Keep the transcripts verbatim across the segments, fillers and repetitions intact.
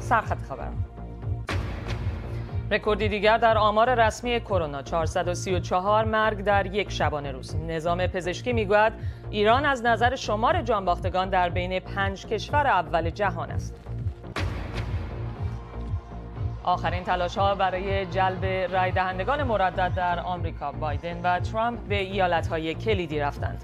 سرخط خبر. رکوردی دیگر در آمار رسمی کرونا، چهارصد و سی و چهار مرگ در یک شبانه روز. نظام پزشکی میگوید ایران از نظر شمار جانباختگان در بین پنج کشور اول جهان است. آخرین تلاش‌ها برای جلب رای دهندگان مردد در آمریکا، بایدن و ترامپ به ایالت‌های کلیدی رفتند.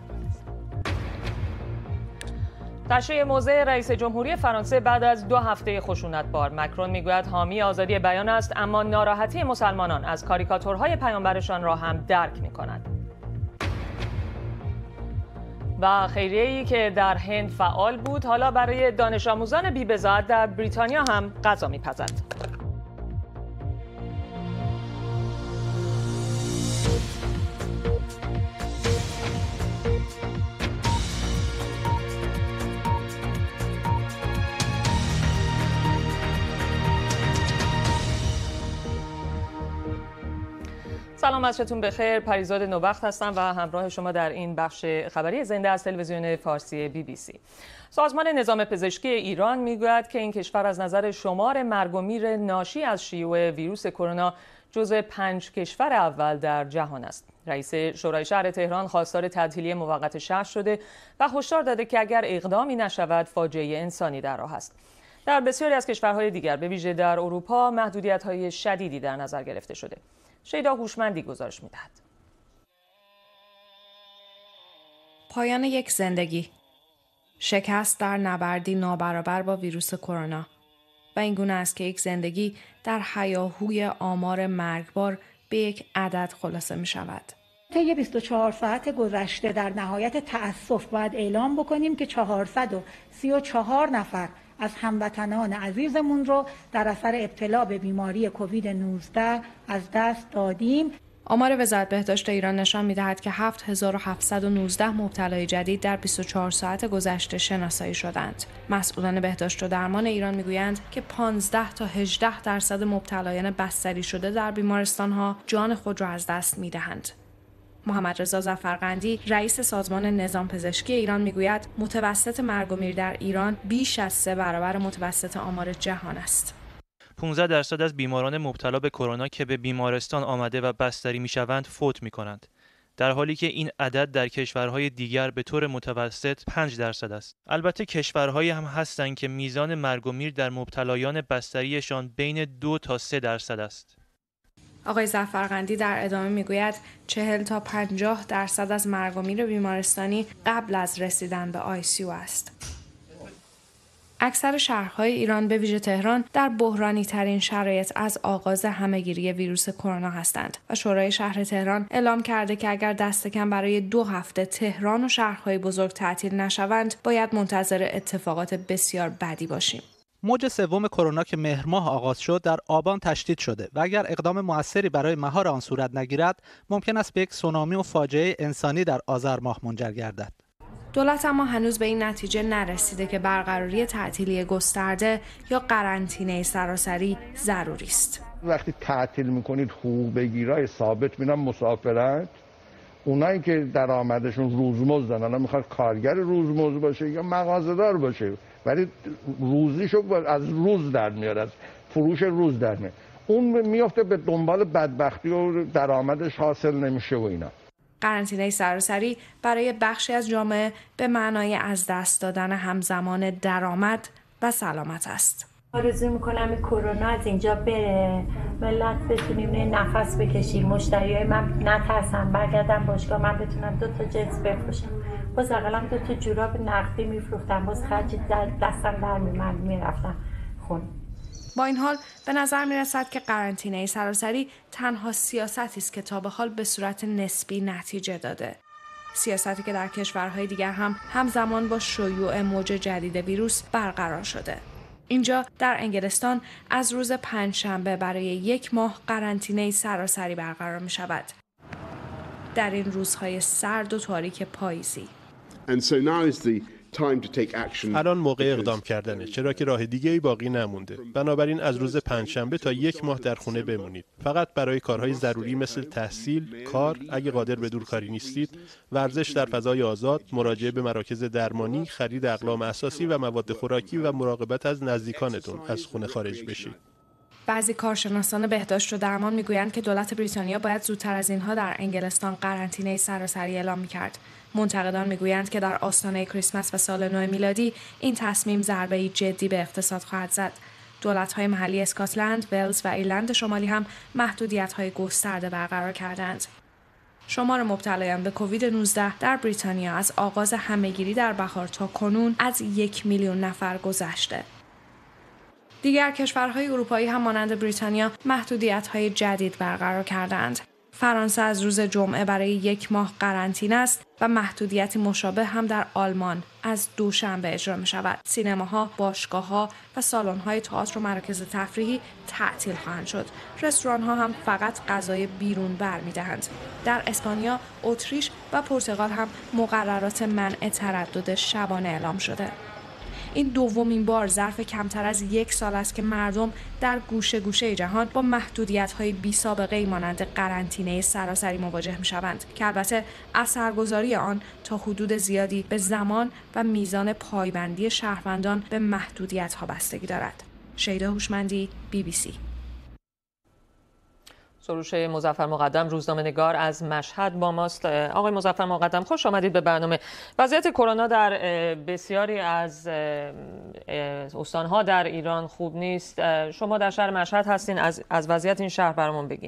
تشریح موضع رئیس جمهوری فرانسه بعد از دو هفته خشونت‌بار. مکرون میگوید حامی آزادی بیان است، اما ناراحتی مسلمانان از کاریکاتورهای پیامبرشان را هم درک می‌کند. و خیریه‌ای که در هند فعال بود، حالا برای دانش آموزان بی‌بضاعت در بریتانیا هم غذا می‌پزد. سلام، عصرتون بخیر. پریزاد نوبخت هستم و همراه شما در این بخش خبری زنده از تلویزیون فارسی بی بی سی. سازمان نظام پزشکی ایران میگوید که این کشور از نظر شمار مرگ و میر ناشی از شیوع ویروس کرونا جزو پنج کشور اول در جهان است. رئیس شورای شهر تهران خواستار تعطیلی موقت شهر شده و هشدار داده که اگر اقدامی نشود فاجعه انسانی در راه است. در بسیاری از کشورهای دیگر به ویژه در اروپا محدودیت‌های شدیدی در نظر گرفته شده. شیدا هوشمندی گزارش می‌دهد. پایان یک زندگی، شکست در نبردی نابرابر با ویروس کرونا و این گونه است که یک زندگی در هیاهوی آمار مرگبار به یک عدد خلاصه می شود. طی بیست و چهار ساعت گذشته در نهایت تأسف باید اعلام بکنیم که چهارصد و سی و چهار نفر از هموطنان عزیزمون رو در اثر ابتلا به بیماری کووید نوزده از دست دادیم. آمار وزارت بهداشت ایران نشان می‌دهد که هفت هزار و هفتصد و نوزده مبتلای جدید در بیست و چهار ساعت گذشته شناسایی شدند. مسئولان بهداشت و درمان ایران می‌گویند که پانزده تا هجده درصد مبتلایان بستری شده در بیمارستان‌ها جان خود را از دست می‌دهند. محمد رضا ظفرقندی رئیس سازمان نظام پزشکی ایران میگوید متوسط مرگ و میر در ایران بیش از سه برابر متوسط آمار جهان است. پانزده درصد از بیماران مبتلا به کرونا که به بیمارستان آمده و بستری میشوند فوت میکنند، در حالی که این عدد در کشورهای دیگر به طور متوسط پنج درصد است. البته کشورهایی هم هستند که میزان مرگ و میر در مبتلایان بستریشان بین دو تا سه درصد است. آقای ظفرقندی در ادامه میگوید چهل تا پنجاه درصد از مرگ و میر بیمارستانی قبل از رسیدن به آی سی یو است. اکثر شهرهای ایران به ویژه تهران در بحرانی ترین شرایط از آغاز همهگیری ویروس کرونا هستند و شورای شهر تهران اعلام کرده که اگر دست کم برای دو هفته تهران و شهرهای بزرگ تعطیل نشوند باید منتظر اتفاقات بسیار بدی باشیم. موج سوم کرونا که مهر ماه آغاز شد در آبان تشدید شده و اگر اقدام موثری برای مهار آن صورت نگیرد ممکن است به یک سونامی و فاجعه انسانی در آذر ماه منجر گردد. دولت اما هنوز به این نتیجه نرسیده که برقراری تعطیلی گسترده یا قرنطینه سراسری ضروری است. وقتی تعطیل میکنید حقوق بگیرای ثابت میرن مسافرت، اونایی که درآمدشون روزمزدن، الان میخواد کارگر روزمزد باشه یا مغازه‌دار باشه، ولی روزیشو از روز در میاره، از فروش روز در میاره، اون میفته به دنبال بدبختی و درآمدش حاصل نمیشه و اینا. قرنطینه سراسری برای بخشی از جامعه به معنای از دست دادن همزمان درآمد و سلامت است. آرزو میکنم این کرونا از اینجا بره، ملت بتونیم نفس بکشیم، مشتریای من نترسن، برگردم باشگاه من بتونم دو تا جنس بفروشم. باز اقلم دو تا جوراب نقدی میفروختم، باز خرج دستم در میمد میرفتم خون. با این حال به نظر می رسد که قرنطینه سراسری تنها سیاستی است که تا به حال به صورت نسبی نتیجه داده. سیاستی که در کشورهای دیگر هم همزمان با شیوع موج جدید ویروس برقرار شده. اینجا در انگلستان از روز پنجشنبه برای یک ماه قرنطینه سراسری برقرار می شود. در این روزهای سرد و تاریک پاییزی. And so now is the الان موقع اقدام کردنه، چرا که راه دیگه‌ای باقی نمونده. بنابراین از روز پنجشنبه تا یک ماه در خونه بمونید. فقط برای کارهای ضروری مثل تحصیل، کار، اگه قادر به دورکاری نیستید، ورزش در فضای آزاد، مراجعه به مراکز درمانی، خرید اقلام اساسی و مواد خوراکی و مراقبت از نزدیکانتون از خونه خارج بشید. بعضی کارشناسان بهداشت و درمان میگویند که دولت بریتانیا باید زودتر از اینها در انگلستان قرنطینه سراسری اعلام میکرد. منتقدان میگویند که در آستانه کریسمس و سال نو میلادی این تصمیم ضربه‌ای جدی به اقتصاد خواهد زد. دولت‌های محلی اسکاتلند، ولز و ایرلند شمالی هم محدودیت‌های گسترده برقرار کردند. شمار مبتلایان به کووید نوزده در بریتانیا از آغاز همه‌گیری در بهار تا کنون از یک میلیون نفر گذشته. دیگر کشورهای اروپایی هم مانند بریتانیا محدودیت‌های جدید برقرار کردند. فرانسه از روز جمعه برای یک ماه قرنطینه است و محدودیتی مشابه هم در آلمان از دوشنبه اجرا می شود. سینماها، باشگاه‌ها و سالن‌های تئاتر و مراکز تفریحی تعطیل خواهند شد. رستوران‌ها هم فقط غذای بیرون برمی‌دهند. در اسپانیا، اتریش و پرتغال هم مقررات منع تردد شبانه اعلام شده. این دومین بار ظرف کمتر از یک سال است که مردم در گوشه گوشه جهان با محدودیت‌های بی‌سابقه‌ای مانند قرنطینه سراسری مواجه می‌شوند که البته اثرگذاری آن تا حدود زیادی به زمان و میزان پایبندی شهروندان به محدودیت‌ها بستگی دارد. شیدا هوشمندی، بی بی سی. سروش مظفر مقدم، روزنامه‌نگار از مشهد با ماست. آقای مظفر مقدم، خوش آمدید به برنامه. وضعیت کرونا در بسیاری از استان‌ها در ایران خوب نیست. شما در شهر مشهد هستین، از از وضعیت این شهر برامون بگین.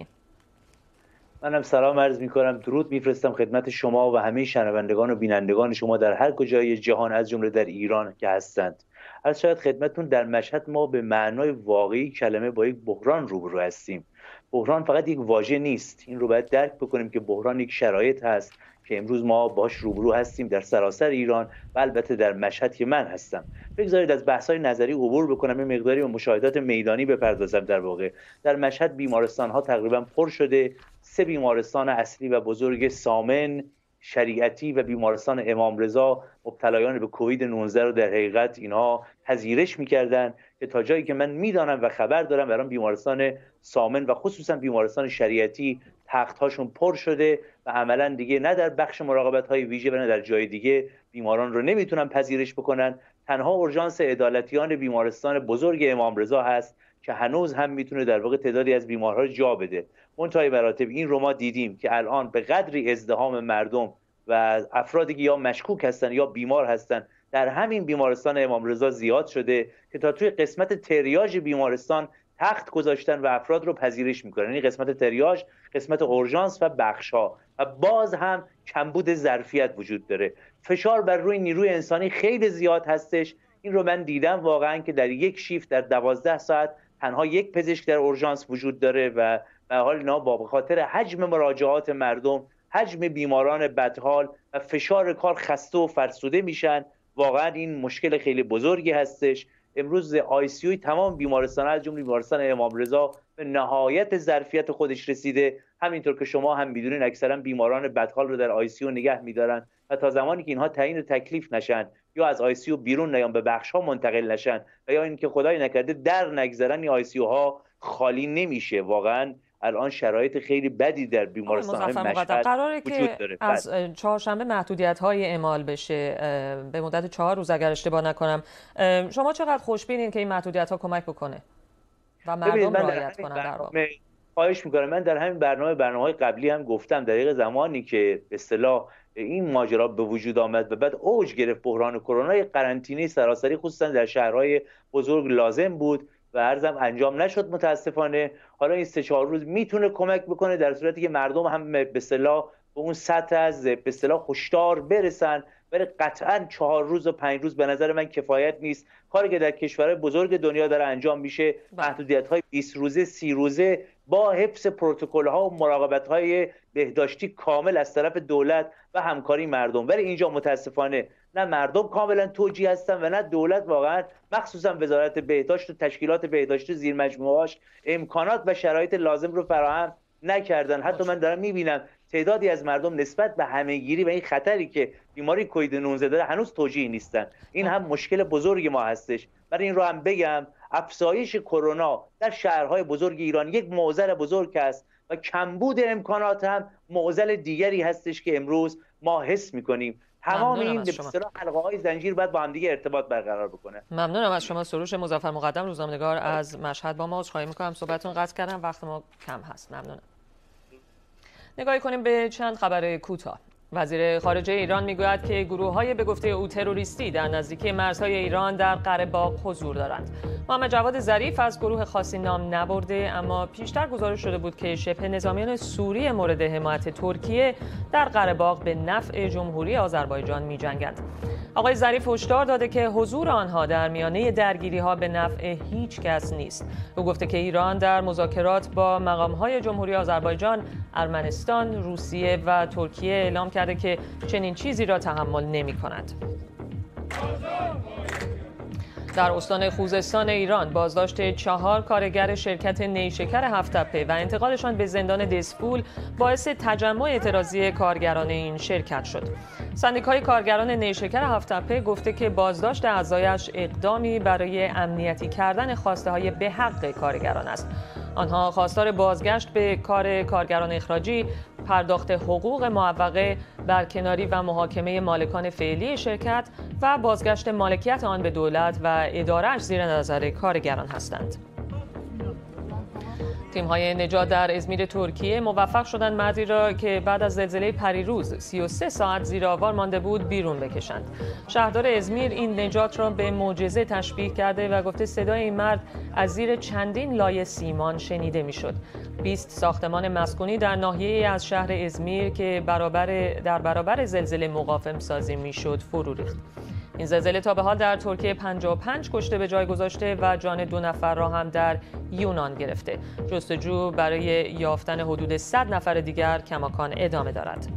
منم سلام عرض می‌کنم، درود می‌فرستم خدمت شما و همه شنوندگان و بینندگان شما در هر کجای جهان از جمله در ایران که هستند. از شاید خدمتتون در مشهد ما به معنای واقعی کلمه با یک بحران روبرو هستیم. بحران فقط یک واژه نیست، این رو باید درک بکنیم که بحران یک شرایط هست که امروز ما باش روبرو هستیم در سراسر ایران و البته در مشهد که من هستم. بگذارید از بحث‌های نظری عبور بکنم، این مقداری به مشاهدات میدانی بپردازم. در واقع در مشهد بیمارستان‌ها تقریبا پر شده. سه بیمارستان اصلی و بزرگ، سامن، شریعتی و بیمارستان امام رضا، مبتلایان به کووید نوزده رو در حقیقت اینها پذیرش می‌کردن که تا جایی که من میدانم و خبر دارم برام بیمارستان سامن و خصوصا بیمارستان شریعتی تخت‌هاشون پر شده و عملاً دیگه نه در بخش مراقبت‌های ویژه و نه در جای دیگه بیماران رو نمیتونن پذیرش بکنن. تنها اورژانس عدالتیان بیمارستان بزرگ امام رضا هست که هنوز هم میتونه در واقع تعدادی از بیمارها رو جا بده. منتهای مراتب این رو ما دیدیم که الان به قدری ازدحام مردم و افرادی که یا مشکوک هستن یا بیمار هستن در همین بیمارستان امام رضا زیاد شده که تا توی قسمت تریاج بیمارستان تخت گذاشتن و افراد رو پذیرش میکنن. این قسمت تریاج، قسمت اورژانس و بخش‌ها، و باز هم کمبود ظرفیت وجود داره. فشار بر روی نیروی انسانی خیلی زیاد هستش. این رو من دیدم واقعا که در یک شیفت در دوازده ساعت تنها یک پزشک در اورژانس وجود داره و به حال اینا با خاطر حجم مراجعات مردم، حجم بیماران بدحال و فشار کار خسته و فرسوده میشن. واقعا این مشکل خیلی بزرگی هستش. امروز آی سی یو تمام بیمارستان از جمله بیمارستان امام رضا به نهایت ظرفیت خودش رسیده. همینطور که شما هم میدونین اکثرا بیماران بدحال رو در آی سی یو نگه میدارن و تا زمانی که اینها تعیین تکلیف نشن یا از آی سی یو بیرون نیان به بخش ها منتقل نشن و یا اینکه خدای نکرده در نگذرن، این آی سی یو ها خالی نمیشه. واقعا الان شرایط خیلی بدی در بیمارستان‌های مشهد قراره وجود داره. که از چهارشنبه محدودیت‌های اعمال بشه به مدت چهار روز اگر اشتباه نکنم. شما چقدر خوشبینین که این محدودیت‌ها کمک بکنه و مردم رعایت کنن در واقع؟ خواهش می‌کنم. من در همین برنامه برنامه‌های قبلی هم گفتم دقیق زمانی که به اصطلاح این ماجرا به وجود آمد و بعد اوج گرفت بحران کرونا، قرنطینه سراسری خصوصا در شهرهای بزرگ لازم بود و عرضم انجام نشد متاسفانه. حالا این سه چهار روز میتونه کمک بکنه در صورتی که مردم هم به اصطلاح به اون سطح از به اصطلاح هشدار برسن، ولی قطعا چهار روز و پنج روز به نظر من کفایت نیست. کاری که در کشورهای بزرگ دنیا داره انجام میشه محدودیت‌های بیست روزه سی روزه با حفظ پروتکل‌ها و مراقبت‌های بهداشتی کامل از طرف دولت و همکاری مردم. ولی اینجا متاسفانه نه مردم کاملا توجیه هستن و نه دولت واقعا مخصوصا وزارت بهداشت و تشکیلات بهداشتی زیر مجموعه‌اش امکانات و شرایط لازم رو فراهم نکردن. حتی من دارم میبینم تعدادی از مردم نسبت به همهگیری و این خطری که بیماری کووید نوزده داره هنوز توجیه نیستن. این هم مشکل بزرگ ما هستش. برای این رو هم بگم افزایش کرونا در شهرهای بزرگ ایران یک معضل بزرگ است و کمبود امکانات هم معضل دیگری هستش که امروز ما حس می‌کنیم. تمام این به اصطلاح حلقه‌های زنجیر باید با هم دیگه ارتباط برقرار بکنه. ممنونم از شما. سروش مظفر مقدم، روزنامه‌نگار از مشهد. با ما عذرخواهی می‌کنم صحبتتون قطع کردم، وقت ما کم هست. ممنونم. نگاهی کنیم به چند خبر کوتاه. وزیر خارجه ایران میگوید که گروه‌های به گفته او تروریستی در نزدیکی مرزهای ایران در قره باغ حضور دارند. محمد جواد ظریف از گروه خاصی نام نبرده، اما پیشتر گزارش شده بود که شبه نظامیان سوری مورد حمایت ترکیه در قره باغ به نفع جمهوری آذربایجان می‌جنگند. آقای ظریف هشدار داده که حضور آنها در میانه درگیری‌ها به نفع هیچ کس نیست. او گفته که ایران در مذاکرات با مقام‌های جمهوری آذربایجان، ارمنستان، روسیه و ترکیه اعلام کرده که چنین چیزی را تحمل نمی‌کند. در استان خوزستان ایران بازداشت چهار کارگر شرکت نیشکر هفت‌تپه و انتقالشان به زندان دسفول باعث تجمع اعتراضی کارگران این شرکت شد. سندیکای کارگران نیشکر هفت‌تپه گفته که بازداشت اعضایش اقدامی برای امنیتی کردن خواسته‌های به حق کارگران است. آنها خواستار بازگشت به کار کارگران اخراجی، پرداخت حقوق معوقه، برکناری و محاکمه مالکان فعلی شرکت و بازگشت مالکیت آن به دولت و اداره‌اش زیر نظر کارگران هستند. تیم‌های نجات در ازمیر ترکیه موفق شدند مردی را که بعد از زلزله پریروز سی و سه ساعت زیر آوار مانده بود بیرون بکشند. شهردار ازمیر این نجات را به معجزه تشبیه کرده و گفته صدای این مرد از زیر چندین لایه سیمان شنیده میشد. بیست ساختمان مسکونی در ناحیه‌ای از شهر ازمیر که برابر در برابر زلزله مقاوم سازی میشد فرو ریخت. این زلزله تا به حال در ترکیه پنجاه و پنج کشته به جای گذاشته و جان دو نفر را هم در یونان گرفته. جستجو برای یافتن حدود صد نفر دیگر کماکان ادامه دارد.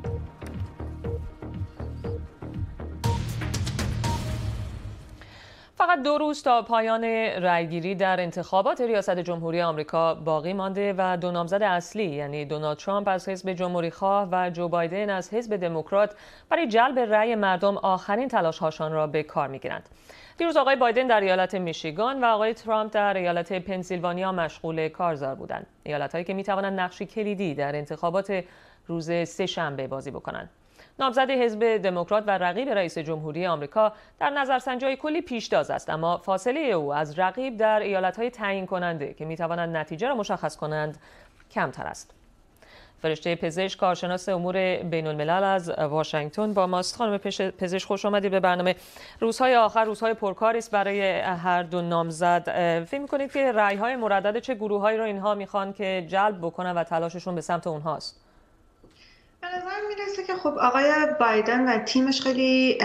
فقط دو روز تا پایان رأیگیری در انتخابات ریاست جمهوری آمریکا باقی مانده و دو نامزد اصلی یعنی دونالد ترامپ از حزب جمهوری‌خواه و جو بایدن از حزب دموکرات برای جلب رأی مردم آخرین تلاش‌هاشان را به کار می‌گیرند. دیروز آقای بایدن در ایالت میشیگان و آقای ترامپ در ایالت پنسیلوانیا مشغول کارزار بودند. ایالت‌هایی که می‌توانند نقشی کلیدی در انتخابات روز سه‌شنبه بازی بکنند. نامزد حزب دموکرات و رقیب رئیس جمهوری آمریکا در نظرسنجی‌های کلی پیشتاز است، اما فاصله او از رقیب در ایالت‌های تعیین کننده که می‌توانند نتیجه را مشخص کنند کمتر است. فرشته پزشک کارشناس امور بین‌الملل از واشنگتن با ماست. خانم پزشک خوش آمدید به برنامه. روزهای آخر روزهای پرکاری است برای هر دو نامزد. فکر می‌کنید که رأی‌های مردد چه گروه‌هایی را اینها می‌خوان که جلب بکنن و تلاششون به سمت اونهاست؟ به نظر میرسه که خب آقای بایدن و تیمش خیلی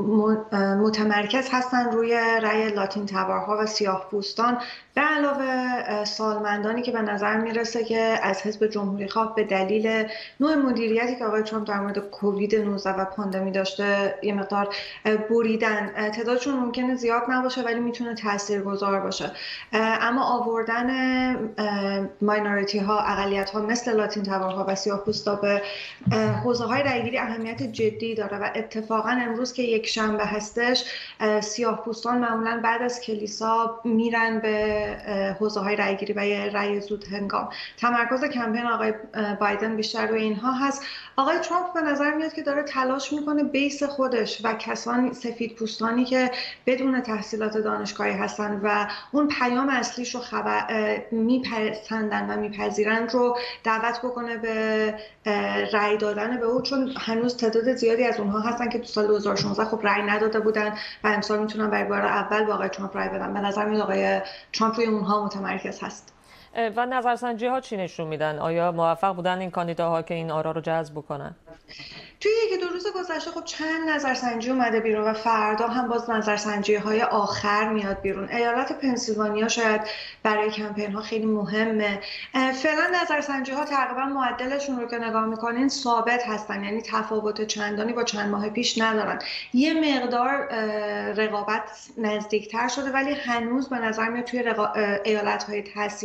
متمرکز هستن روی رأی لاتین تبارها و سیاه پوستان، به علاوه سالمندانی که به نظر میرسه که از حزب جمهوری خواه به دلیل نوع مدیریتی که آقای ترامپ در مورد کووید نوزده و پاندمی داشته یه مقدار بریدن. تعدادشون ممکنه زیاد نباشه ولی میتونه تاثیرگذار باشه. اما آوردن ماینوریتی ها، اقلیت ها مثل لاتین تبارها و سیاه پوستا به حوزه های رأیگیری اهمیت جدی داره و اتفاقا امروز که یک شنبه هستش سیاه پوستان معمولا بعد از کلیسا میرن به حوزه های رأیگیری و یه رأی زود هنگام. تمرکز کمپین آقای بایدن بیشتر روی اینها هست. آقای ترامپ به نظر میاد که داره تلاش میکنه بیس خودش و کسانی سفید پوستانی که بدون تحصیلات دانشگاهی هستن و اون پیام اصلیش رو خبر میپسندن و میپذیرن رو دعوت بکنه به رأی دادن به او، چون هنوز تعداد زیادی از اونها هستن که تو سال دو هزار و شانزده خب رأی نداده بودن و امسال میتونن برای بار اول با آقای ترامپ رأی بدن. به نظر میاد آقای ترامپ روی اونها متمرکز هست. و نظرسنجی ها چی نشون میدن؟ آیا موفق بودن این کاندیداها که این آرا رو جذب بکنن؟ توی یکی دو روز گذشته خب چند نظرسنجی اومده بیرون و فردا هم باز نظرسنجی های آخر میاد بیرون. ایالت پنسیلوانیا شاید برای کمپین ها خیلی مهمه. فعلا نظرسنجی ها تقریبا معدلشون رو که نگاه میکنین ثابت هستن، یعنی تفاوت چندانی با چند ماه پیش ندارن. یه مقدار رقابت نزدیکتر شده ولی هنوز به نظر میاد توی رقا... ایالت های تاثیرگذار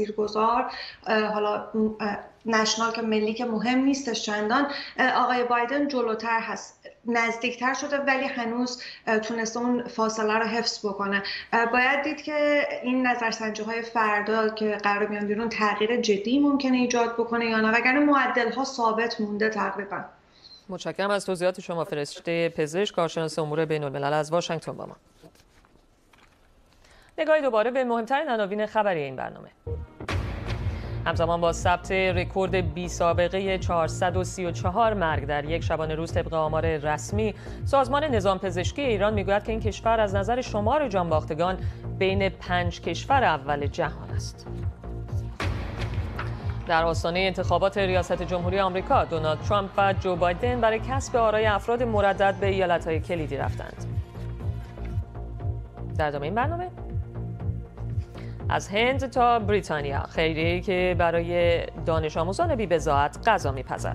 روزگار، حالا نشنال که ملی که مهم نیستش چندان، آقای بایدن جلوتر هست، نزدیکتر شده ولی هنوز تونسته اون فاصله رو حفظ بکنه. باید دید که این نظرسنجی های فردا که قرار بیان بیرون تغییر جدی ممکنه ایجاد بکنه یا نه، وگرنه معدل ها ثابت مونده تقریبا. متشکرم از توضیحات شما. فرشته پزشک، کارشناس امور بین الملل از واشنگتن با ما. نگاهی دوباره به مهمترین عناوین خبری این برنامه. همزمان با ثبت رکورد بی سابقه چهارصد و سی و چهار مرگ در یک شبانه روز طبق آمار رسمی، سازمان نظام پزشکی ایران میگوید که این کشور از نظر شمار جانباختگان بین پنج کشور اول جهان است. در آستانه انتخابات ریاست جمهوری آمریکا، دونالد ترامپ و جو بایدن برای کسب آرای افراد مردد به ایالت‌های کلیدی رفتند. در ادامه این برنامه از هند تا بریتانیا، خیریه‌ای که برای دانش آموزان بی‌بضاعت غذا می‌پزد.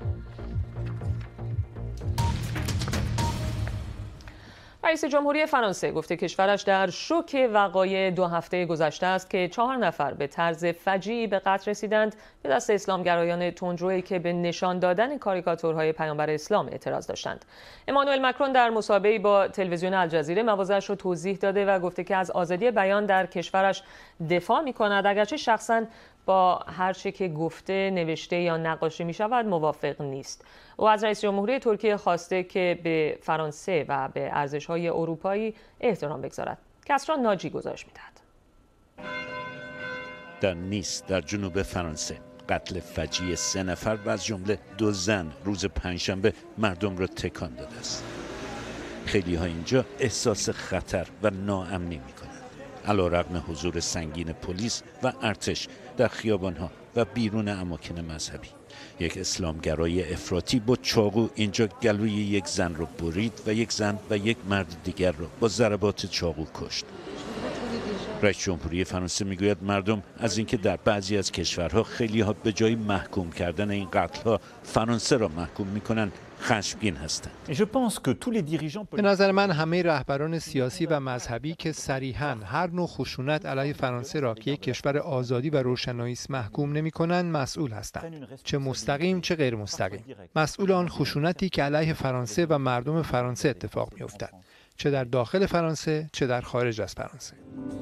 رئیس جمهوری فرانسه گفته کشورش در شوک وقایع دو هفته گذشته است که چهار نفر به طرز فجیعی به قتل رسیدند به دست اسلامگرایان تندرویی که به نشان دادن کاریکاتورهای پیامبر اسلام اعتراض داشتند. امانوئل مکرون در مصاحبه‌ای با تلویزیون الجزیره مواضعش را توضیح داده و گفته که از آزادی بیان در کشورش دفاع می‌کند، اگرچه شخصاً با هر چه که گفته، نوشته یا نقاشی می شود موافق نیست. او از رئیس جمهوری ترکیه خواسته که به فرانسه و به ارزش‌های اروپایی احترام بگذارد. کسرا ناجی گزارش می‌دهد. در نیس در جنوب فرانسه قتل فجیع سه نفر و از جمله دو زن روز پنجشنبه مردم را تکان داده است. خیلی ها اینجا احساس خطر و ناامنی می‌کنند. علیرغم حضور سنگین پلیس و ارتش در خیابان‌ها و بیرون اماکن مذهبی، یک اسلامگرای افراطی با چاقو اینجا گلوی یک زن را برید و یک زن و یک مرد دیگر را با ضربات چاقو کشت. رئیس جمهوری فرانسه میگوید مردم از اینکه در بعضی از کشورها خیلی ها به جای محکوم کردن این قتل‌ها فرانسه را محکوم می‌کنند خشمگین هستند. به نظر من همه رهبران سیاسی و مذهبی که صریحاً هر نوع خشونت علیه فرانسه را که یک کشور آزادی و روشنایی است محکوم نمی‌کنند مسئول هستند، چه مستقیم چه غیر مستقیم. مسئول آن خشونتی که علیه فرانسه و مردم فرانسه اتفاق می‌افتد، چه در داخل فرانسه چه در خارج از فرانسه.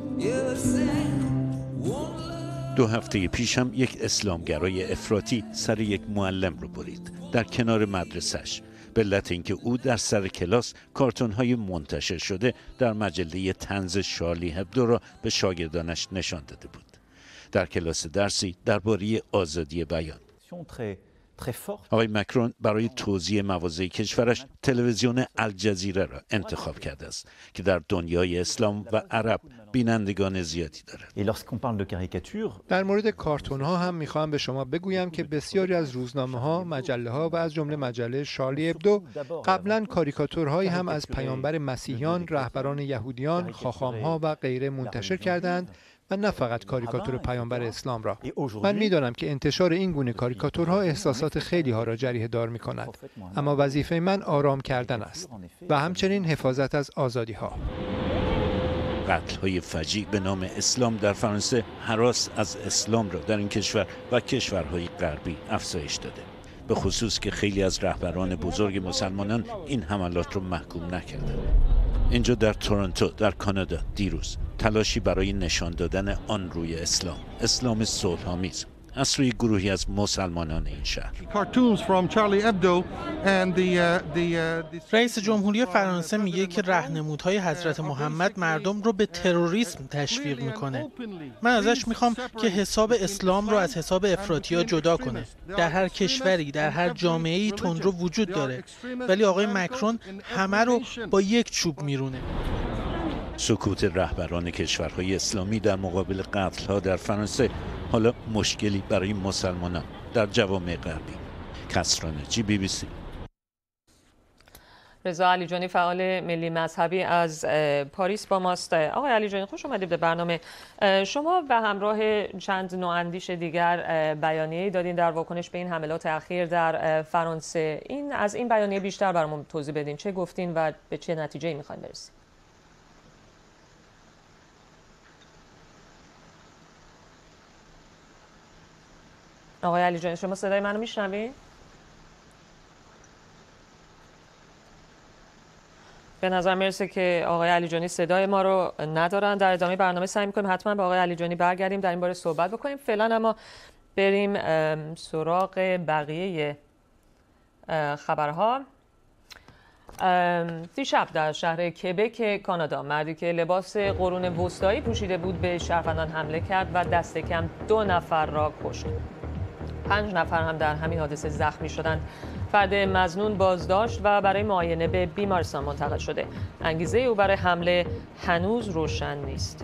دو هفته پیش هم یک اسلامگرای افراطی سر یک معلم رو برید در کنار مدرسه‌اش به علت اینکه او در سر کلاس کارتون‌های منتشر شده در مجله طنز شارلی هبدو را به شاگردانش نشان داده بود. در کلاس درسی درباره آزادی بیان. آقای مکرون برای توزیع مواضع کشورش تلویزیون الجزیره را انتخاب کرده است که در دنیای اسلام و عرب بینندگان زیادی دارد. در مورد کارتون ها هم میخواهم به شما بگویم که بسیاری از روزنامه ها، مجله ها و از جمله مجله شارلی هبدو قبلا کاریکاتورهایی هم از پیامبر مسیحیان، رهبران یهودیان، خاخام ها و غیره منتشر کردند و نه فقط کاریکاتور پیامبر اسلام را. من میدانم که انتشار این گونه کاریکاتورها احساسات خیلی ها را جریحه دار می کند، اما وظیفه من آرام کردن است و همچنین حفاظت از آزادی ها. قتل های فجیع به نام اسلام در فرانسه هراس از اسلام را در این کشور و کشورهای غربی افزایش داده، به خصوص که خیلی از رهبران بزرگ مسلمانان این حملات را محکوم نکردند. اینجا در تورنتو در کانادا دیروز تلاشی برای نشان دادن آن روی اسلام، اسلام صلح‌آمیز، از سوی گروهی از مسلمانان این شهر. رئیس جمهوری فرانسه میگه که راهنمودهای حضرت محمد مردم رو به تروریسم تشویق میکنه. من ازش میخوام که حساب اسلام رو از حساب افراطی‌ها جدا کنه. در هر کشوری، در هر جامعه‌ای تندرو وجود داره، ولی آقای مکرون همه رو با یک چوب میرونه. سکوت رهبران کشورهای اسلامی در مقابل قتل‌ها در فرانسه حالا مشکلی برای مسلمانان در جوامع غربی. کسرا ناجی، بی بی سی. رضا علیجانی فعال ملی مذهبی از پاریس با ماست. آقای علیجانی خوش اومدید به برنامه. شما به همراه چند نواندیش دیگر بیانیه‌ای دادین در واکنش به این حملات اخیر در فرانسه. این از این بیانیه بیشتر برامون توضیح بدین. چه گفتین و به چه نتیجه‌ای می‌خواید برسید؟ آقای علیجانی شما صدای منو میشنوید؟ به نظر میرسه که آقای علیجانی صدای ما رو ندارن. در ادامه برنامه سعی می‌کنیم حتما با آقای علیجانی برگردیم در این باره صحبت بکنیم. فعلا اما بریم سراغ بقیه خبرها. دیشب در شهر کبک کانادا مردی که لباس قرون وسطایی پوشیده بود به شهروندان حمله کرد و دست کم دو نفر را کشت. پنج نفر هم در همین حادثه زخمی شدند. فرد مظنون بازداشت و برای معاینه به بیمارستان منتقل شده. انگیزه او برای حمله هنوز روشن نیست.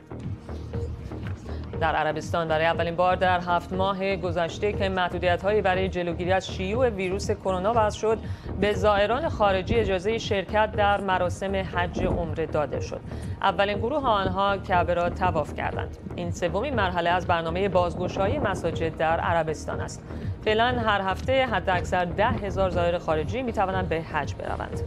در عربستان برای اولین بار در هفت ماه گذشته که محدودیت‌هایی برای جلوگیری از شیوع ویروس کرونا وضع شد، به زائران خارجی اجازه شرکت در مراسم حج عمره داده شد. اولین گروه آنها کعبه را طواف کردند. این سومین مرحله از برنامه بازگشایی مساجد در عربستان است. فعلا هر هفته حداکثر ده هزار زائر خارجی می‌توانند به حج بروند.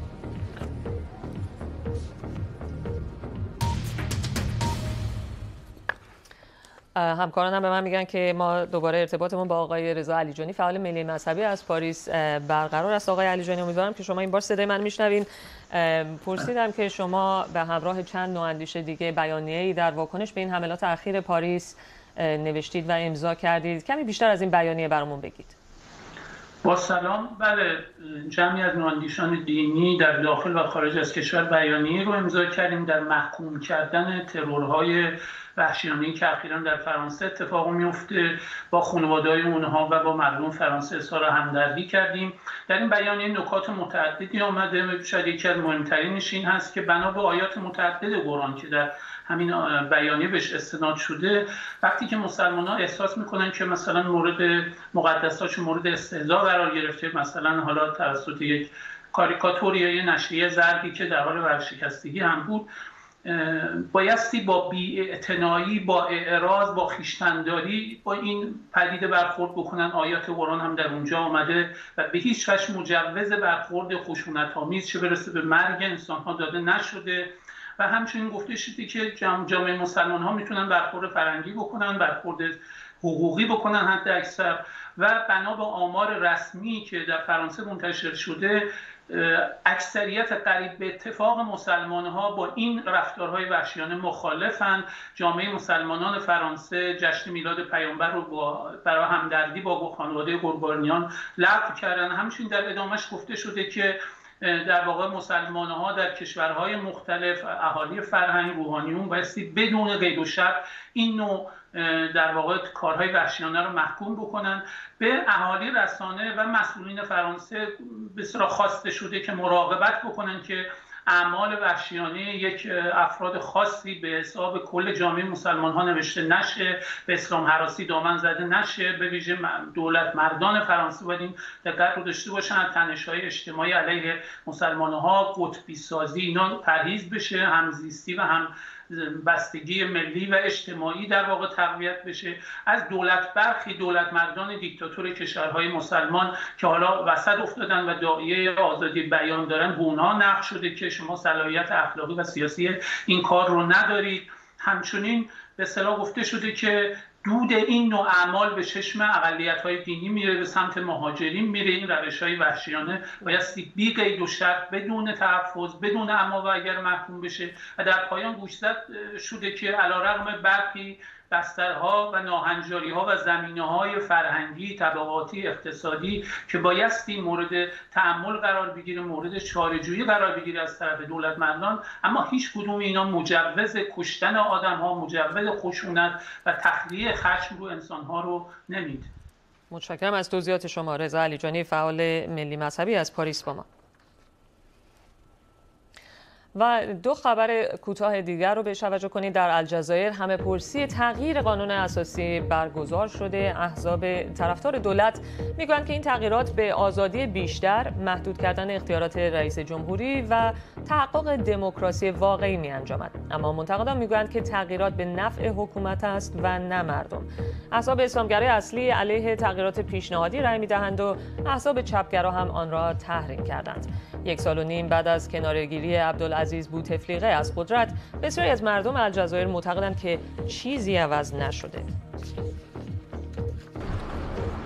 همکارانم به من میگن که ما دوباره ارتباطمون با آقای رضا علیجانی فعال ملی مذهبی از پاریس برقرار است. آقای علیجانی امیدوارم که شما این بار صدای من میشنوین. پرسیدم که شما به همراه چند نواندیش دیگه بیانیه‌ای در واکنش به این حملات اخیر پاریس نوشتید و امضا کردید. کمی بیشتر از این بیانیه برامون بگید. با سلام. بله، جمعی از نواندیشان دینی در داخل و خارج از کشور بیانیه رو امضا کردیم در محکوم کردن ترورهای وحشیانه‌ای که اخیراً در فرانسه اتفاق میفته. با خانواده‌های اونها و با مردم فرانسه اظهار همدردی کردیم. در این بیانیه نکات متعددی آمده. شاید یکی از مهمترینش این هست که بنا به آیات متعدد قرآن که در همین بیانیه بهش استناد شده، وقتی که مسلمان‌ها احساس میکنن که مثلا مورد مقدساتشون مورد استهزاء قرار گرفته، مثلا حالا توسط یک کاریکاتور یا یک نشریه زردی که در حال ورشکستگی هم بود، بایستی با بی‌اعتنایی، با اعراض، با خویشتن‌داری با این پدیده برخورد بکنن. آیات قرآن هم در اونجا آمده و به هیچ وجه مجوز برخورد خشونت‌آمیز چه برسه به مرگ انسان‌ها داده نشده و همچنین گفته شده که جامعه مسلمان ها میتونن برخورد فرهنگی بکنن، برخورد حقوقی بکنن حد اکثر. و بنا به آمار رسمی که در فرانسه منتشر شده، اکثریت قریب به اتفاق مسلمان ها با این رفتارهای وحشیانه مخالفن. جامعه مسلمانان فرانسه جشن میلاد پیامبر رو با برای همدردی با خانواده قربانیان لغو کردن. همچنین در ادامهش گفته شده که در واقع مسلمان ها در کشورهای مختلف، اهالی فرهنگ، روحانیون بایستی بدون قید و شرط این نوع در واقع کارهای وحشیانه رو محکوم بکنن. به اهالی رسانه و مسئولین فرانسه بسیار خواسته شده که مراقبت بکنن که اعمال وحشیانه یک افراد خاصی به حساب کل جامعه مسلمان ها نوشته نشه، به اسلام هراسی دامن زده نشه. به ویژه دولت مردان فرانسه باید این دقت رو داشته باشن، از تنش‌های اجتماعی علیه مسلمان ها، قطبی سازی، اینا پرهیز بشه، همزیستی و هم بستگی ملی و اجتماعی در واقع تقویت بشه. از دولت برخی دولت مردان دیکتاتور کشورهای مسلمان که حالا وسط افتادن و داعیه آزادی بیان دارن، به اونها نقد شده که شما صلاحیت اخلاقی و سیاسی این کار رو ندارید. همچنین به اصطلاح گفته شده که دود این نوع اعمال به چشم اقلیت‌های دینی میره، به سمت مهاجرین میره. این روش‌های وحشیانه بایستی بی قید و شرط، بدون تحفظ، بدون اما و اگر محکوم بشه. و در پایان گوشزد شده که علیرغم برخی بسترها و ناهنجاری‌ها و زمینه‌های فرهنگی، طبقاتی، اقتصادی که بایستی مورد تأمل قرار بگیره، مورد چاره‌جویی قرار بگیره از طرف دولت مردان، اما هیچ کدوم اینا مجوز کشتن آدم‌ها، مجوز خشونت و تخلیه خشم رو انسان‌ها رو نمیده. متشکرم از توضیحات شما. رضا علیجانی فعال ملی مذهبی از پاریس با ما. و دو خبر کوتاه دیگر رو به توجه کنید. در الجزایر همه پرسی تغییر قانون اساسی برگزار شده. احزاب طرفدار دولت میگویند که این تغییرات به آزادی بیشتر، محدود کردن اختیارات رئیس جمهوری و تحقق دموکراسی واقعی می‌انجامد. اما منتقدان میگویند که تغییرات به نفع حکومت است و نه مردم. احزاب اسلامگرای اصلی علیه تغییرات پیشنهادی رأی می‌دهند و احزاب چپگرا هم آن را تحریم کردند. یک سال و نیم بعد از کناره‌گیری عبدالعزیز بوتفلیقه از قدرت، بسیاری از مردم الجزایر معتقدند که چیزی عوض نشده.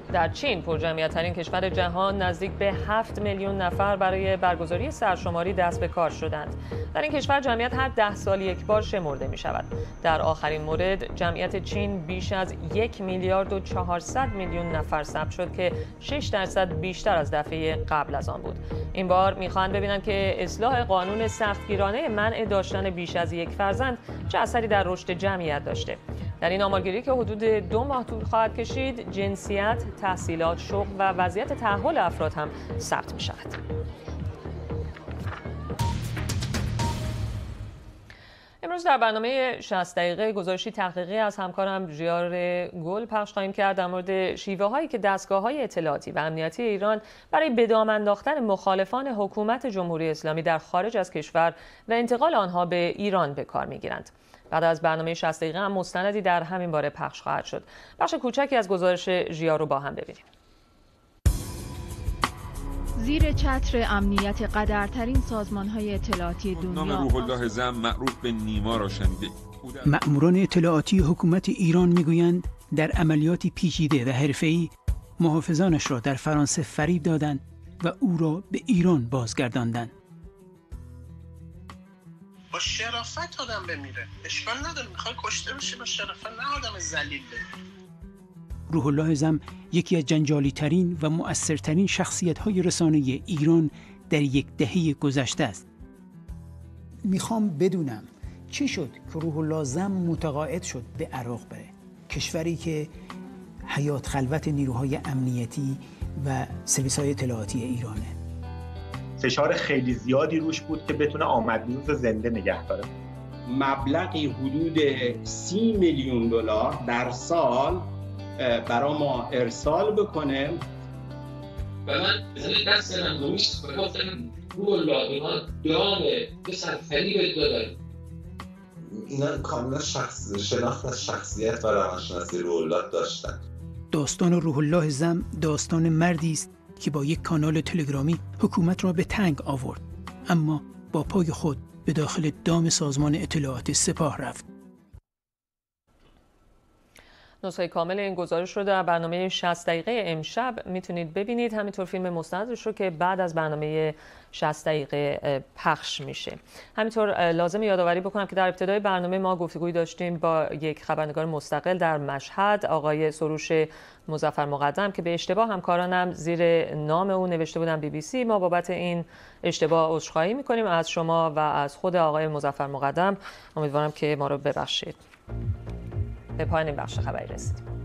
در چین، پرجمعیت‌ترین کشور جهان، نزدیک به هفت میلیون نفر برای برگزاری سرشماری دست به کار شدند. در این کشور جمعیت هر ده سال یک بار شمرده می شود. در آخرین مورد جمعیت چین بیش از یک میلیارد و چهارصد میلیون نفر ثبت شد که شش درصد بیشتر از دفعه قبل از آن بود. این بار می‌خواهند ببینند که اصلاح قانون سختگیرانه منع داشتن بیش از یک فرزند چه اثری در رشد جمعیت داشته. در این آمارگیری که حدود دو ماه طول خواهد کشید، جنسیت، تحصیلات، شغل و وضعیت تحول افراد هم ثبت می شود. امروز در برنامه شصت دقیقه گزارشی تحقیقی از همکارم ژیار گل پخش خواهیم کرد در مورد شیوه هایی که دستگاه‌های اطلاعاتی و امنیتی ایران برای به دام انداختن مخالفان حکومت جمهوری اسلامی در خارج از کشور و انتقال آنها به ایران به کار می‌گیرند. بعد از برنامه شصت دقیقه هم مستندی در همین باره پخش خواهد شد. بخش کوچکی از گزارش ژیار رو با هم ببینیم. زیر چتر امنیت قدرترین سازمان‌های اطلاعاتی دنیا، نام روح الله زم معروف به نیما را شنیده. مأموران اطلاعاتی حکومت ایران میگویند در عملیاتی پیچیده و حرفه‌ای محافظانش را در فرانسه فریب دادند و او را به ایران بازگرداندند. با شرافت آدم بمیره، اشکال نداره، میخوای کشته بشی با شرافت، نه آدم ذلیل بمیره. روح الله زم یکی از جنجالی ترین و مؤثرترین شخصیت های رسانه ایران در یک دهه گذشته است. میخوام بدونم چی شد که روح الله زم متقاعد شد به عراق بره، کشوری که حیات خلوت نیروهای امنیتی و سرویس های اطلاعاتی ایرانه. فشار خیلی زیادی روش بود که بتونه آمدنیوز زنده نگه داره. مبلغی حدود سی میلیون دلار در سال برای ما ارسال بکنه و من بزنه دست من نمیشت و گفتم رو الله اینا دامه بسر فریب دادن. اینا کاملا شخص شناخت از شخصیت و روانشناسی روح الله داشتن. داستان روح الله زم داستان مردی است که با یک کانال تلگرامی حکومت را به تنگ آورد، اما با پای خود به داخل دام سازمان اطلاعات سپاه رفت. نسخه کامل این گزارش رو در برنامه شصت دقیقه امشب میتونید ببینید، همینطور فیلم مستندش رو که بعد از برنامه شصت دقیقه پخش میشه. همینطور لازم یادآوری بکنم که در ابتدای برنامه ما گفتگویی داشتیم با یک خبرنگار مستقل در مشهد، آقای سروش مظفر مقدم، که به اشتباه همکارانم زیر نام او نوشته بودن بی بی سی. ما بابت این اشتباه عذرخواهی میکنیم از شما و از خود آقای مظفر مقدم. امیدوارم که ما رو ببخشید. به پایان این بخش خبری رسیدیم.